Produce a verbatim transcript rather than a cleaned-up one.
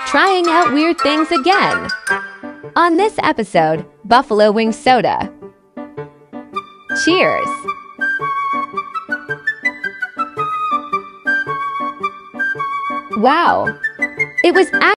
trying out weird things again. On this episode, Buffalo Wing Soda. Cheers! Wow! It was